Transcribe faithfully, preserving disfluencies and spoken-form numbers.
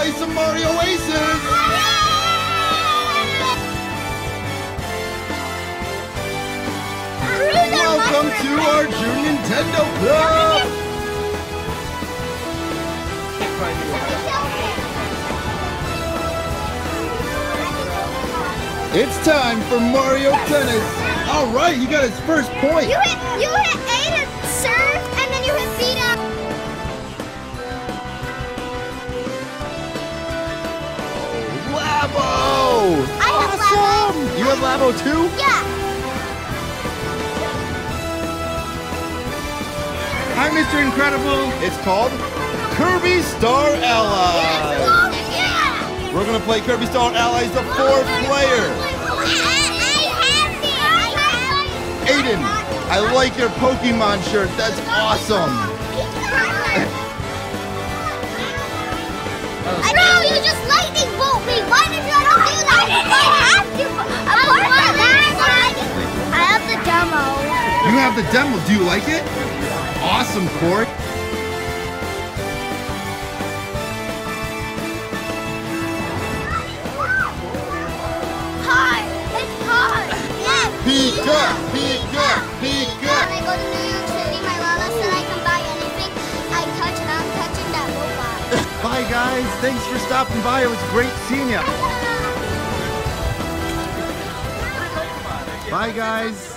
play some Mario Aces! Welcome to our Junior Nintendo Club! It's time for Mario Tennis! Alright, you got his first point! You hit, you hit A to serve, and then you hit B to... Labo! I have Awesome! Labo. You have Labo too? Yeah. Hi, Mister Incredible. It's called Kirby Star Allies. Yeah. We're gonna play Kirby Star Allies, the fourth player. Aiden, I like your Pokemon shirt. That's awesome. No, you just lightning bolt me. Why did you not do that? I have to. Of course I have. I have the demo. You have the demo. Do you like it? Awesome, Corey. Hard. It's hard. Yeah. Pika, Pika, Pika. When I go to New York City, my Lala said I can buy anything I touch, and I'm touching that robot. Bye, guys. Thanks for stopping by. It was great seeing you. Bye, guys.